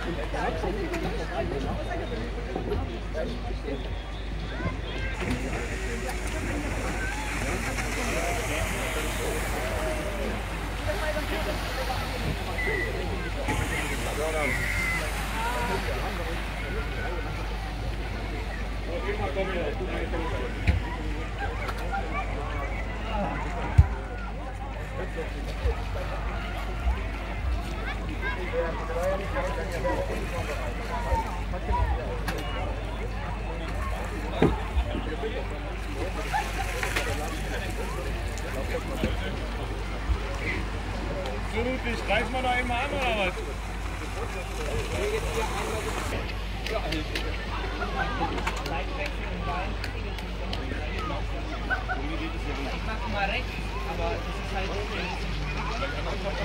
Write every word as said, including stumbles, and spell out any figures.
So Ludwig, greifen wir da immer an oder was? Ich mache mal rechts, aber das ist halt